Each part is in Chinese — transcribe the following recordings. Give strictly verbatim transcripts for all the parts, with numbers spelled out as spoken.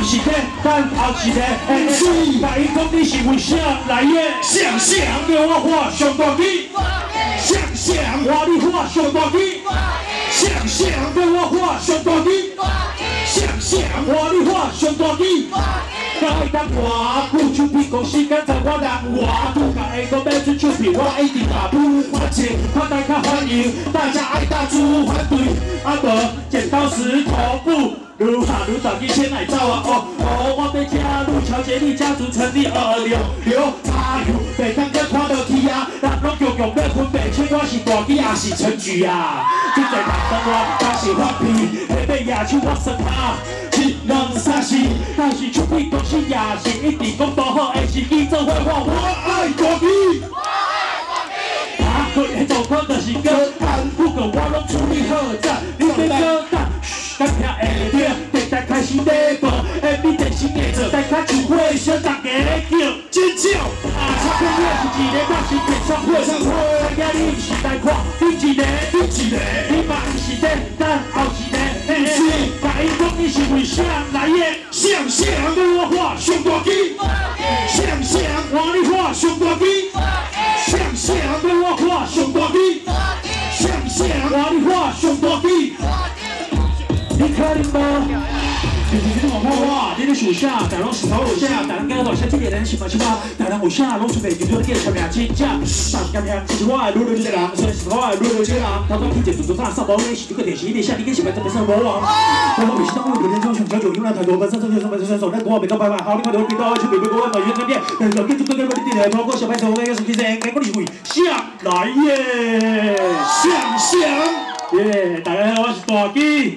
是的，但后一个，哎是，甲伊讲你是为啥来的？想想叫我画上大机，想想我你画上大机，想想叫我画上大机，想想我你画上大机。 我爱当歌，久手皮讲时间在我人话，拄甲下个要出手皮，我一定把舞发情，看大家欢迎，大家爱打主反对，啊无剪刀石头布，愈下愈早，你先来走啊！哦哦，我要加入乔杰利家族成立二六六，加油！袂当再看到去啊，人拢强强要分白请我是大鸡还是陈菊啊？现在人生我当是发皮，下尾野手我算他。 一两三四，但是出去公司也是一直讲多好的是记做伙我我爱大机，啊，佢迄做可就是歌单，不过我拢处理好赞，你别歌单，咱听会着，电台开始礼拜，下面电视艺术，大家聚会小大家咧叫尖叫，啊，唱片也是一个，我是演唱会，大家你毋是来看，你一个，你一个，你嘛毋是在等后一个。 是，甲伊讲你是为啥来的？想想要我画上大机，想想我你画上大机，想想要我画上大机，想想我你画上大机。你可能无？就是你讲我，你咧想啥？但拢是头有啥？但咱家大声这个人是嘛是嘛？但咱有啥拢出袂记住你个名真正。但今日其实我的女女这个人，虽然是我的女女这个人，头拄去一做做啥上班咧是这个电视里下，你跟是咪特别上魔王？我每次当我每天中熊小九，因为太多本身这个什么选手，那我每个拜拜，好，你看到我比到去美国我买原产店，但是我跟住跟跟我哋店嚟，包括小朋友嘅手机声，我哋是为想来耶，想想耶，大家好，我是大基。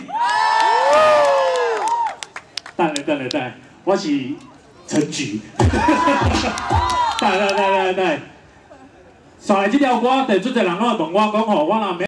等来等来等来，我是陈菊。等来等来等来，上来这条歌，第一个人拢问我讲吼，我若免。